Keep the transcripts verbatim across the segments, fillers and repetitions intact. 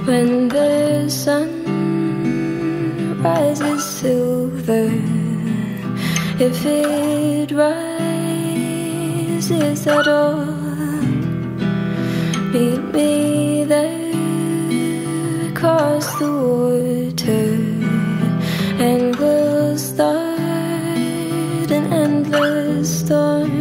When the sun rises silver, if it rises at all, meet me there across the water, and we'll start an endless storm.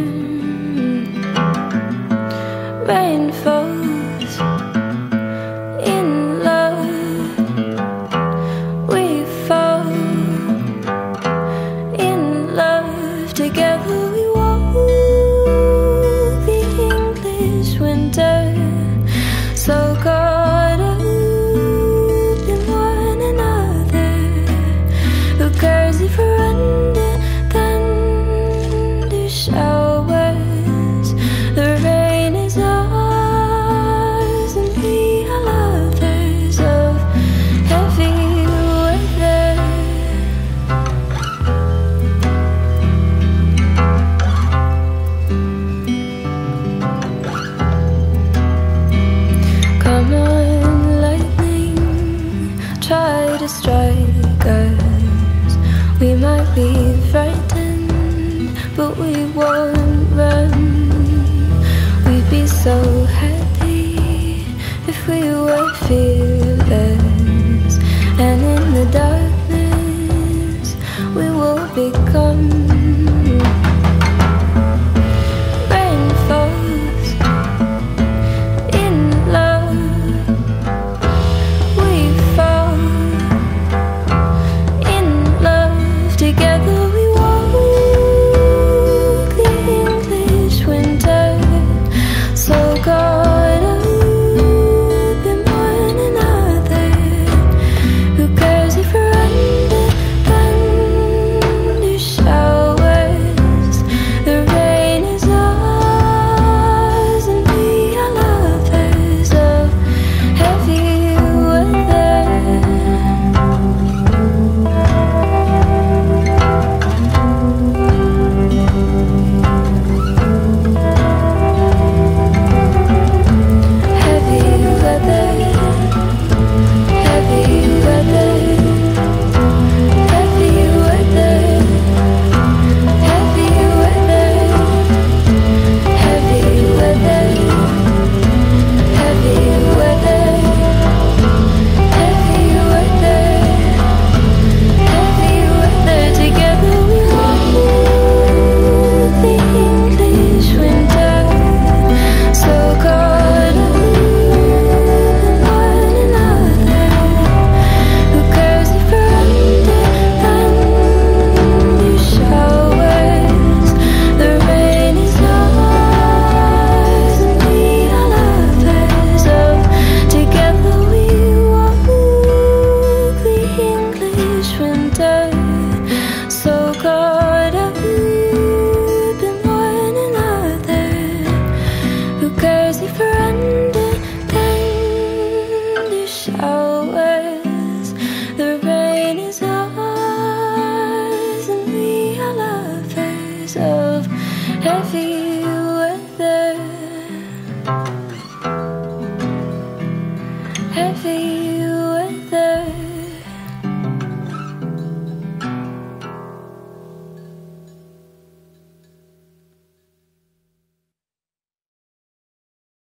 Rain falls in love, we fall in love together. We walk the English winter, so caught up in one another. Who cares if we're under thunder showers? The rain is ours, and we are lovers of heavy weather. Come on, lightning, try to strike us. We might be frightened, but we won't run. We'd be so happy if we were fearless, and in the darkness we will become. Rain falls in love, we fall in love together. We walk the English winter, so caught up in one another. Who cares if we're under thunder showers? The rain is ours, and we are lovers of heavy weather. Heavy weather, heavy weather, heavy weather, heavy weather, heavy weather, heavy weather, heavy weather, heavy weather. Together we walk the English winter, so caught up in one another. Who cares if we're under thunder showers? The rain is ours, and we are lovers of together. We walk the English winter, so caught up in one another. Who cares if we're under thunder showers? The rain is ours, and we are lovers of heavy weather. Heavy